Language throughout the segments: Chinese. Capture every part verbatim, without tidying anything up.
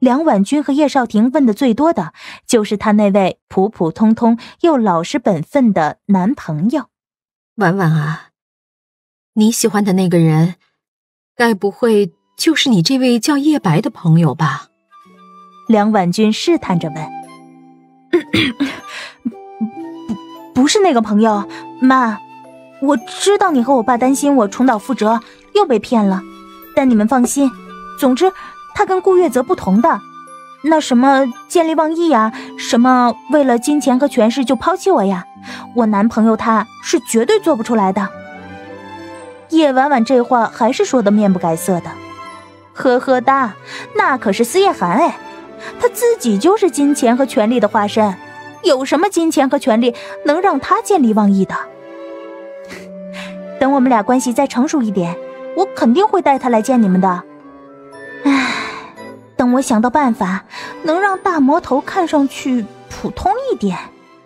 梁婉君和叶少廷问的最多的就是他那位普普通通又老实本分的男朋友。 婉婉啊，你喜欢的那个人该不会就是你这位叫叶白的朋友吧？ 梁婉君试探着问。不, 不是那个朋友，妈，我知道你和我爸担心我重蹈覆辙又被骗了，但你们放心，总之他跟顾月泽不同的，那什么见利忘义呀，什么为了金钱和权势就抛弃我呀，我男朋友他是绝对做不出来的。叶婉婉这话还是说的面不改色的。呵呵哒，那可是司叶寒哎，他自己就是金钱和权力的化身，有什么金钱和权力能让他见利忘义的？等我们俩关系再成熟一点，我肯定会带他来见你们的。唉，等我想到办法能让大魔头看上去普通一点。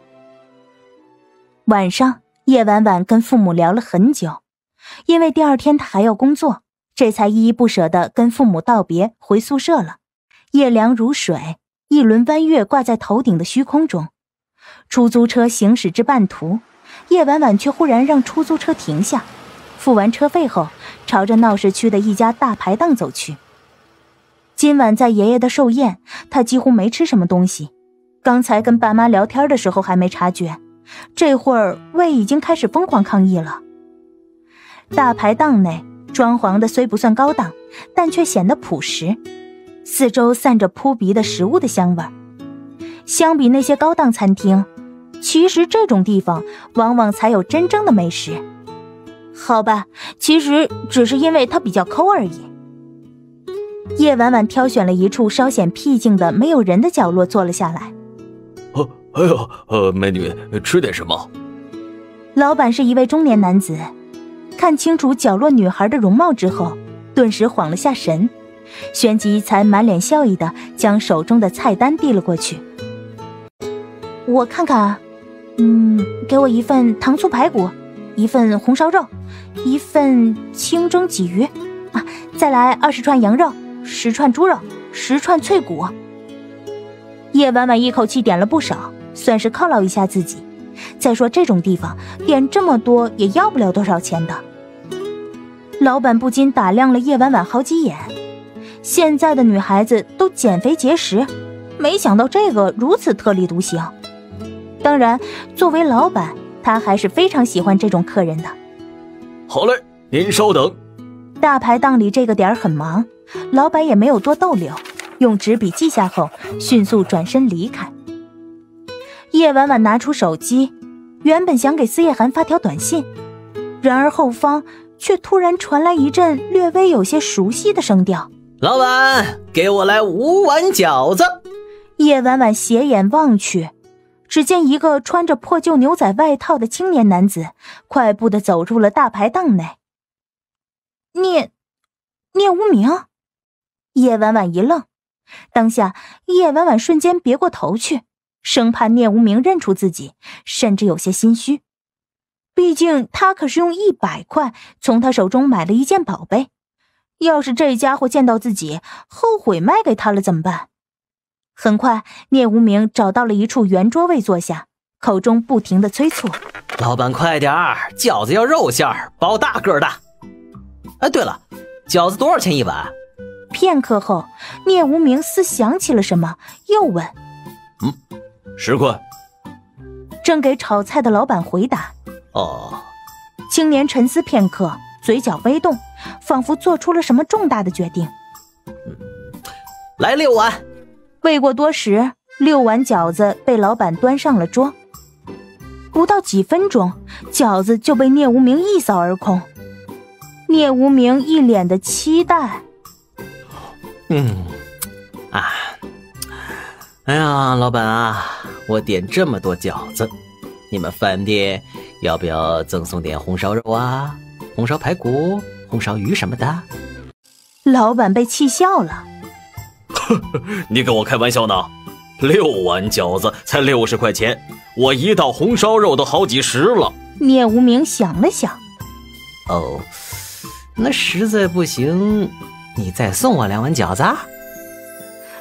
晚上，叶婉婉跟父母聊了很久，因为第二天她还要工作，这才依依不舍地跟父母道别，回宿舍了。夜凉如水，一轮弯月挂在头顶的虚空中。出租车行驶至半途，叶婉婉却忽然让出租车停下，付完车费后，朝着闹市区的一家大排档走去。今晚在爷爷的寿宴，她几乎没吃什么东西，刚才跟爸妈聊天的时候还没察觉，这会儿胃已经开始疯狂抗议了。大排档内装潢的虽不算高档，但却显得朴实，四周散着扑鼻的食物的香味儿。相比那些高档餐厅，其实这种地方往往才有真正的美食。好吧，其实只是因为它比较抠而已。叶婉婉挑选了一处稍显僻静的没有人的角落坐了下来。 哦，哎呦，呃，美女，吃点什么？ 老板是一位中年男子，看清楚角落女孩的容貌之后，顿时晃了下神，旋即才满脸笑意地将手中的菜单递了过去。我看看啊，嗯，给我一份糖醋排骨，一份红烧肉，一份清蒸鲫鱼，啊，再来二十串羊肉，十串猪肉，十串脆骨。叶婉婉一口气点了不少，算是犒劳一下自己。再说这种地方点这么多也要不了多少钱的。老板不禁打量了叶婉婉好几眼，现在的女孩子都减肥节食，没想到这个如此特立独行。当然，作为老板，他还是非常喜欢这种客人的。 好嘞，您稍等。 大排档里这个点儿很忙，老板也没有多逗留，用纸笔记下后，迅速转身离开。叶婉婉拿出手机，原本想给司叶寒发条短信，然而后方却突然传来一阵略微有些熟悉的声调：“ 老板，给我来五碗饺子。” 叶婉婉斜眼望去，只见一个穿着破旧牛仔外套的青年男子快步地走入了大排档内。聂聂无名。叶婉婉一愣，当下叶婉婉瞬间别过头去，生怕聂无名认出自己，甚至有些心虚。毕竟他可是用一百块从他手中买了一件宝贝，要是这家伙见到自己后悔卖给他了怎么办？很快，聂无名找到了一处圆桌位坐下，口中不停地催促：“ 老板快点儿，饺子要肉馅儿，包大个的。哎，对了，饺子多少钱一碗？” 片刻后，聂无名似想起了什么，又问：“ 嗯，十块。” 正给炒菜的老板回答：“ 哦。” 青年沉思片刻，嘴角微动，仿佛做出了什么重大的决定。 嗯，来六碗。 未过多时，六碗饺子被老板端上了桌。不到几分钟，饺子就被聂无名一扫而空。聂无名一脸的期待。 嗯，啊，哎呀，老板啊，我点这么多饺子，你们饭店要不要赠送点红烧肉啊、红烧排骨、红烧鱼什么的？ 老板被气笑了。 你跟我开玩笑呢？六碗饺子才六十块钱，我一道红烧肉都好几十了。 聂无名想了想， 哦，那实在不行，你再送我两碗饺子。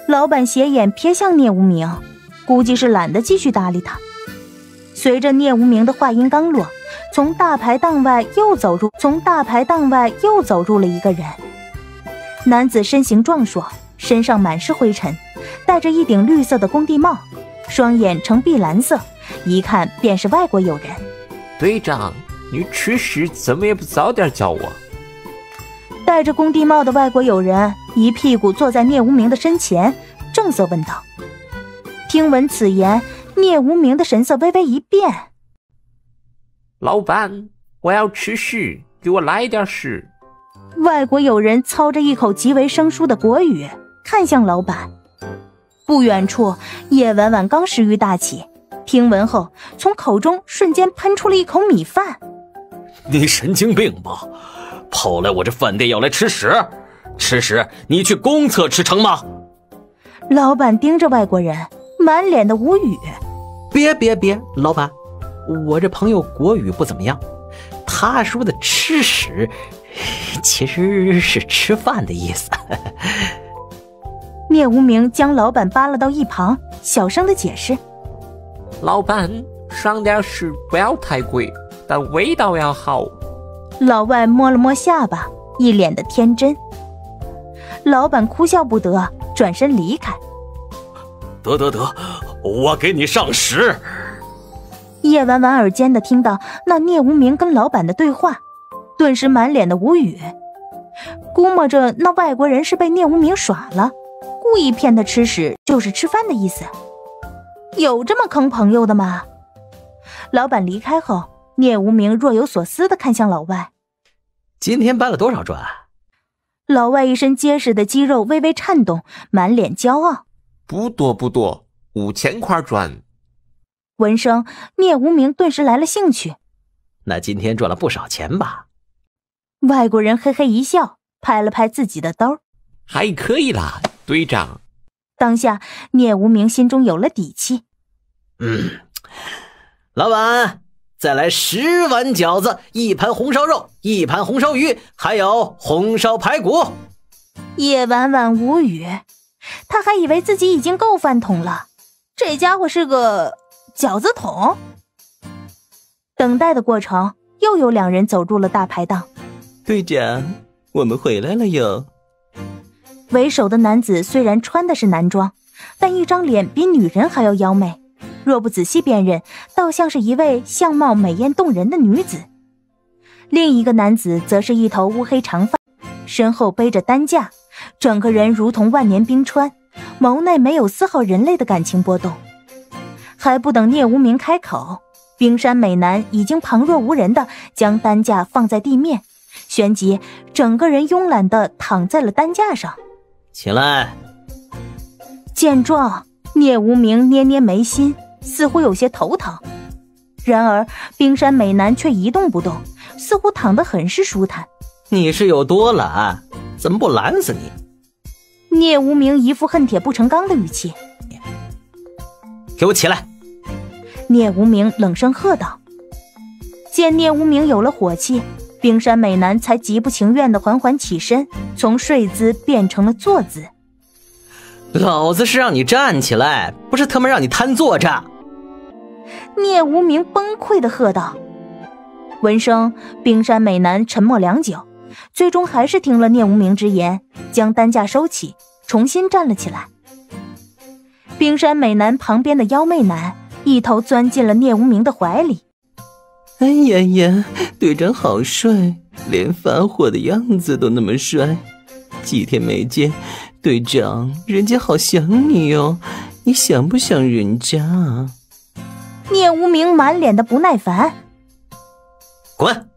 老板斜眼瞥向聂无名，估计是懒得继续搭理他。随着聂无名的话音刚落，从大排档外又走入从大排档外又走入了一个人。男子身形壮硕，身上满是灰尘，戴着一顶绿色的工地帽，双眼呈碧蓝色，一看便是外国友人。 队长，你吃屎怎么也不早点叫我？ 戴着工地帽的外国友人一屁股坐在聂无名的身前，正色问道。听闻此言，聂无名的神色微微一变。 老板，我要吃屎，给我来点屎。 外国友人操着一口极为生疏的国语，看向老板。不远处，叶婉婉刚食欲大起，听闻后从口中瞬间喷出了一口米饭。 你神经病吧？跑来我这饭店要来吃屎？吃屎你去公厕吃成吗？ 老板盯着外国人，满脸的无语。 别别别，老板，我这朋友国语不怎么样，他说的吃屎其实是吃饭的意思。 聂无名将老板扒拉到一旁，小声的解释： 老板，上点屎不要太贵，但味道要好。 老外摸了摸下巴，一脸的天真。老板哭笑不得，转身离开。 得得得，我给你上屎。 叶婉婉耳尖的听到那聂无名跟老板的对话，顿时满脸的无语，估摸着那外国人是被聂无名耍了，故意骗他吃屎就是吃饭的意思。有这么坑朋友的吗？老板离开后，聂无名若有所思地看向老外。 今天搬了多少砖？ 老外一身结实的肌肉微微颤动，满脸骄傲。 不多不多，五千块砖。 闻声，聂无名顿时来了兴趣。 那今天赚了不少钱吧？ 外国人嘿嘿一笑，拍了拍自己的兜。 还可以啦，队长。 当下，聂无名心中有了底气。 嗯，老板，再来十碗饺子，一盘红烧肉，一盘红烧鱼，还有红烧排骨。 叶婉婉无语，他还以为自己已经够饭桶了，这家伙是个饺子桶。等待的过程，又有两人走入了大排档。 队长，我们回来了哟。 为首的男子虽然穿的是男装，但一张脸比女人还要妖媚，若不仔细辨认，倒像是一位相貌美艳动人的女子。另一个男子则是一头乌黑长发，身后背着担架，整个人如同万年冰川，眸内没有丝毫人类的感情波动。还不等聂无名开口，冰山美男已经旁若无人地将担架放在地面，旋即整个人慵懒地躺在了担架上。 起来。 见状，聂无名捏捏眉心，似乎有些头疼。然而冰山美男却一动不动，似乎躺得很是舒坦。 你是有多懒？怎么不懒死你？ 聂无名一副恨铁不成钢的语气。 给我起来！ 聂无名冷声喝道。见聂无名有了火气，冰山美男才极不情愿地缓缓起身，从睡姿变成了坐姿。 老子是让你站起来，不是他妈让你瘫坐着！ 聂无名崩溃地喝道。闻声，冰山美男沉默良久，最终还是听了聂无名之言，将担架收起，重新站了起来。冰山美男旁边的妖媚男一头钻进了聂无名的怀里。 哎呀呀，队长好帅，连发火的样子都那么帅。几天没见，队长，人家好想你哦，你想不想人家啊？ 聂无名满脸的不耐烦。 滚！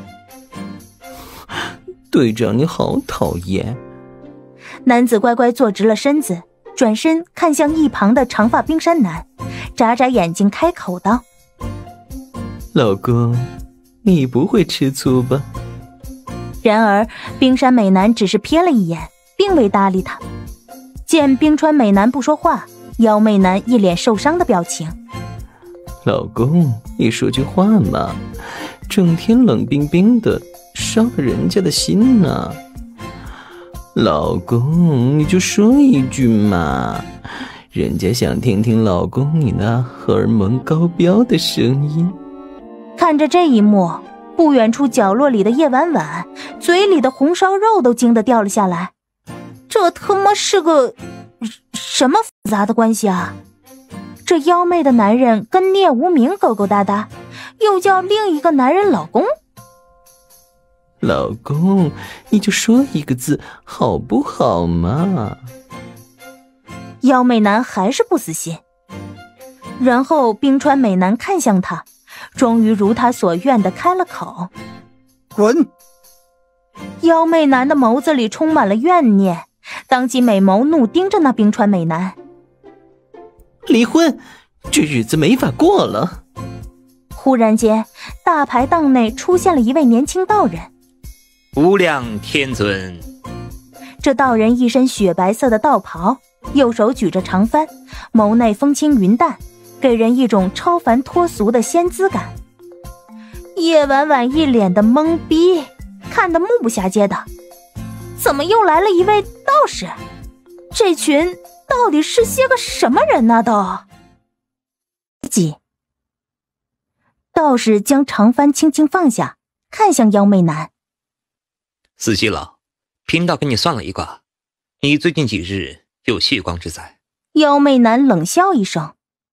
队长你好讨厌。 男子乖乖坐直了身子，转身看向一旁的长发冰山男，眨眨眼睛开口道： 老公，你不会吃醋吧？ 然而冰山美男只是瞥了一眼，并未搭理他。见冰川美男不说话，妖媚男一脸受伤的表情。 老公，你说句话嘛，整天冷冰冰的，伤了人家的心呢。 老公，你就说一句嘛，人家想听听老公你那荷尔蒙高飙的声音。 看着这一幕，不远处角落里的叶婉婉嘴里的红烧肉都惊得掉了下来。这他妈是个什么复杂的关系啊？这妖媚的男人跟聂无名勾勾搭搭，又叫另一个男人老公。 老公，你就说一个字好不好嘛？ 妖媚男还是不死心，然后冰川美男看向他，终于如他所愿地开了口： 滚！ 妖媚男的眸子里充满了怨念，当即美眸怒盯着那冰川美男。 离婚，这日子没法过了。 忽然间，大排档内出现了一位年轻道人。 无量天尊。 这道人一身雪白色的道袍，右手举着长幡，眸内风轻云淡，给人一种超凡脱俗的仙姿感。叶婉婉一脸的懵逼，看得目不暇接的，怎么又来了一位道士？这群到底是些个什么人呢？都几道士将长幡轻轻放下，看向妖媚男。 死西老，贫道给你算了一卦，你最近几日有血光之灾。 妖媚男冷笑一声，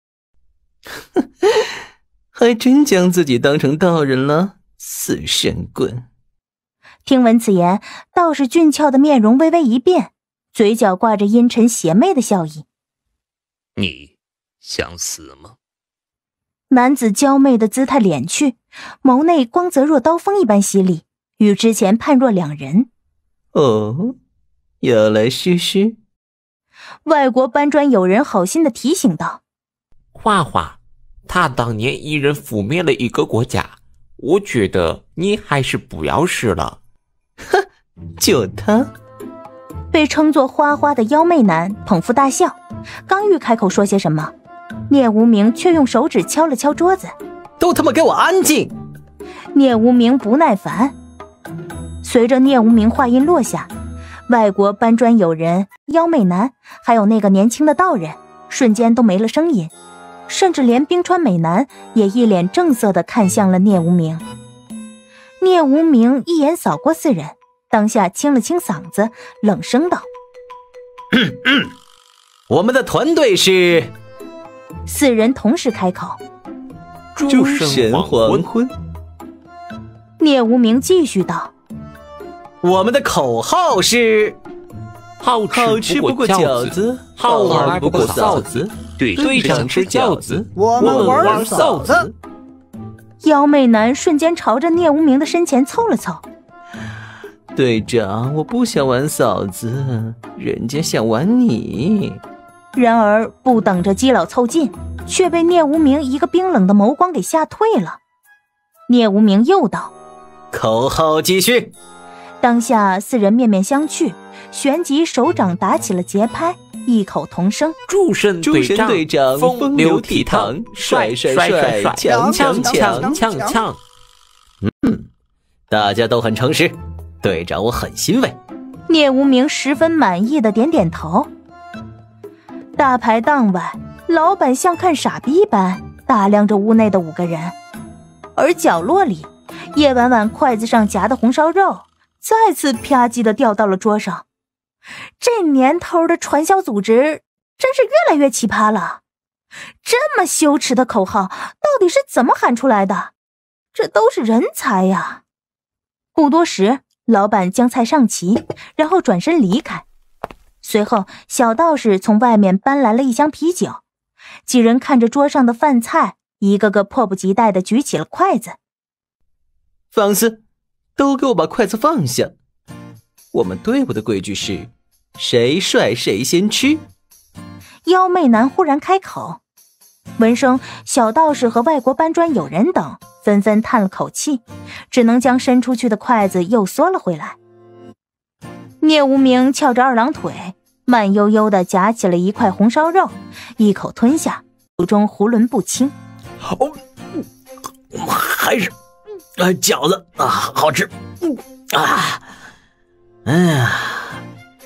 还真将自己当成道人了，死神棍。 听闻此言，道士俊俏的面容微微一变，嘴角挂着阴沉邪魅的笑意。 你想死吗？ 男子娇媚的姿态敛去，眸内光泽若刀锋一般犀利，与之前判若两人。 哦，要来试试？ 外国搬砖友人好心的提醒道： 花花，他当年一人覆灭了一个国家，我觉得你还是不要试了。 哼，就他。 被称作花花的妖媚男捧腹大笑，刚欲开口说些什么，聂无名却用手指敲了敲桌子。 都他妈给我安静！ 聂无名不耐烦。随着聂无名话音落下，外国搬砖友人、妖媚男还有那个年轻的道人瞬间都没了声音，甚至连冰川美男也一脸正色地看向了聂无名。聂无名一眼扫过四人，当下清了清嗓子，冷声道： 嗯嗯，我们的团队是…… 四人同时开口： 诸神黄昏。 聂无名继续道： 我们的口号是好吃不过饺子，好玩不过臊子，队长吃饺子，我们玩臊子。 妖媚男瞬间朝着聂无名的身前凑了凑。 队长，我不想玩嫂子，人家想玩你。 然而不等着基佬凑近，却被聂无名一个冰冷的眸光给吓退了。聂无名又道： 口号继续。 当下四人面面相觑，旋即手掌打起了节拍，异口同声： 诸神队长风流倜傥，帅帅帅帅，强强强强强。 嗯，大家都很诚实，队长我很欣慰。 聂无名十分满意的点点头。大排档外，老板像看傻逼般打量着屋内的五个人，而角落里，叶婉婉筷子上夹的红烧肉再次啪叽的掉到了桌上。这年头的传销组织真是越来越奇葩了，这么羞耻的口号到底是怎么喊出来的？这都是人才呀！不多时，老板将菜上齐，然后转身离开。随后小道士从外面搬来了一箱啤酒，几人看着桌上的饭菜，一个个迫不及待地举起了筷子。 放肆，都给我把筷子放下。我们队伍的规矩是谁帅谁先吃。 妖媚男忽然开口，闻声小道士和外国搬砖友人等纷纷叹了口气，只能将伸出去的筷子又缩了回来。聂无名翘着二郎腿，慢悠悠地夹起了一块红烧肉，一口吞下，口中囫囵不清。 哦，还是呃饺子啊好吃。嗯啊， 哎呀，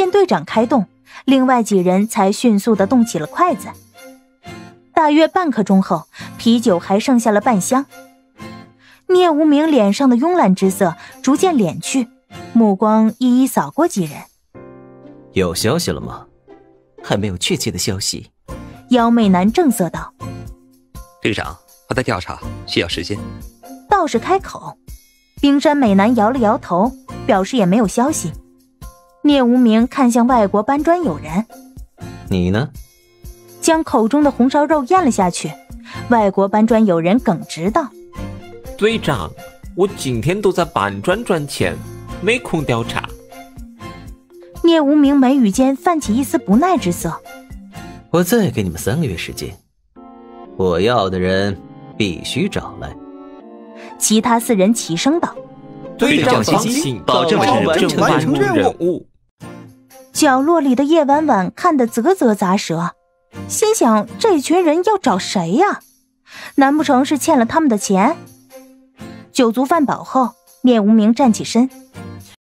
见队长开动，另外几人才迅速地动起了筷子。大约半刻钟后，啤酒还剩下了半箱。聂无名脸上的慵懒之色逐渐敛去，目光一一扫过几人。 有消息了吗？还没有确切的消息。 妖媚男正色道。 队长，还在调查，需要时间。 道士开口。冰山美男摇了摇头，表示也没有消息。聂无名看向外国搬砖友人。 你呢？ 将口中的红烧肉咽了下去。外国搬砖友人耿直道。 队长，我今天都在搬砖赚钱，没空调查。 聂无名眉宇间泛起一丝不耐之色。 我再给你们三个月时间，我要的人必须找来。 其他四人齐声道。 队长放心，保证完成完成任务。 角落里的叶婉婉看得啧啧咂舌，心想这群人要找谁呀？难不成是欠了他们的钱？酒足饭饱后，聂无名站起身，